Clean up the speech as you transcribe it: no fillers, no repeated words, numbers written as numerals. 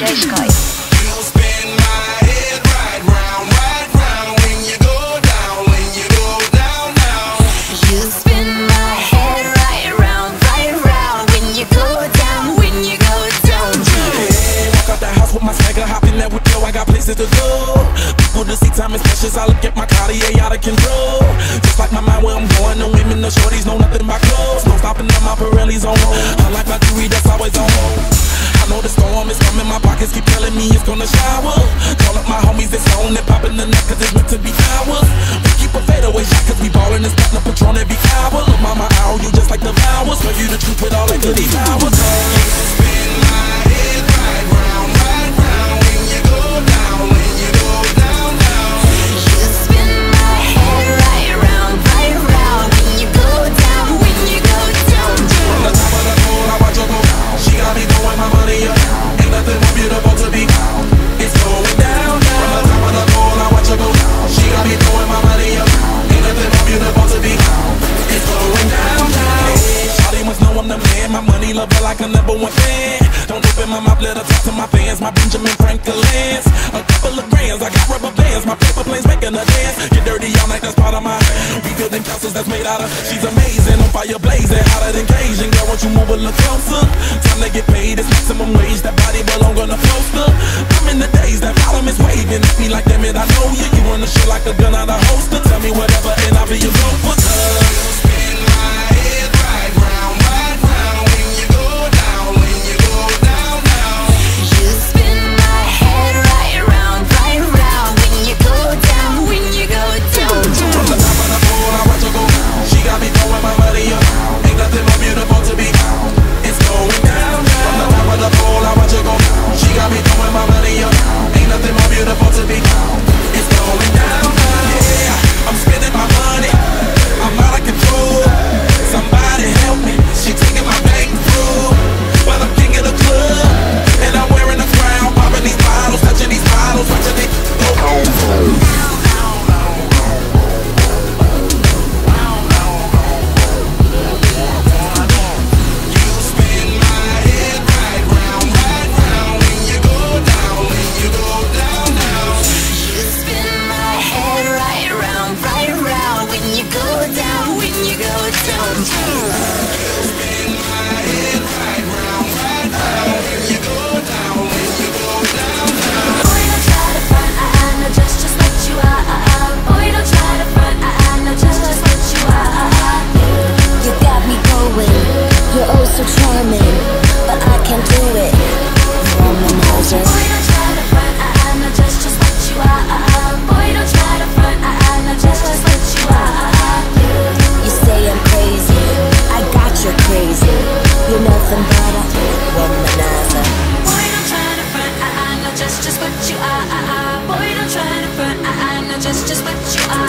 OfficialDJScotty. You spin my head right round when you go down, when you go down, down. You spin my head right round when you go down, when you go down. Hey, walk out the house with my swagger, hop in that with yo, I got places to go. People to see, time is precious, I look at my Cartier out of control. Just like my mind where I'm going, the women, the shorties know nothing but clothes. No stopping up, my Pirelli's on hold. Unlike my jewelry, that's always on hold. I know the storm is coming, my pockets keep telling me it's gonna shower. Call up my homies, it's on and popping the neck cause it's meant to be ours. We keep a fadeaway shot cause we ballin' and startin' a Patron every hour. Look mama, ow, you just like the flowers. Serve you the truth with all that goody powers. Spin my head right round when you go down, when you go down, down. You spin my head right round when you go down, when you go down. From the top of the pole, I watch her go. She got me throwing my money up. Ain't nothing more beautiful to be. It's going down, down. From the top of the pole, I watch her go. She got me throwing my money up. Ain't nothing more beautiful to be. It's going down, down. Hey, shawty must know I'm the man. My money lover like a #1 fan. Don't open my mouth, let her talk to my fans. My Benjamin Franklin's. A couple of grands, I got rubber bands. My paper planes making a dance. Get dirty all night, that's part of my rebuilding castles that's made out of. She's amazing, on fire blazing, hotter than Cajun. Girl, won't you move a little closer? Time to get paid, it's maximum wage. That body belong on a poster. I'm in the days, that column is waving. At me like, damn it, I know you. You run the shit like a gun out of holster. Tell me whatever and I'll be your gopher. Spin my head right round when you go down, when you go down, down. You spin my head right round when you go down, when you go down. From the top of the pole, I watch her go. She got me throwing my money up. Ain't nothing more beautiful to be. It's going down, down. From the top of the pole, I watch her go. She got me throwing my money up. Ain't nothing more beautiful to be. It's going down, down. Yeah, I'm spending my money. I'm out of control. Somebody help me. She taking my bank through. But I'm king of the club. And I'm wearing a crown. Popping these bottles, touching these bottles, watching it go home. You're oh so charming, but I can't do it. Womanizer. Boy, don't try to front, I know just what you are. Boy, don't try to front, I know just what you are. You say I'm crazy, I got you crazy. You're nothing but a womanizer. Boy, don't try to front, I know just what you are. Boy, don't try to front, I know just what you are.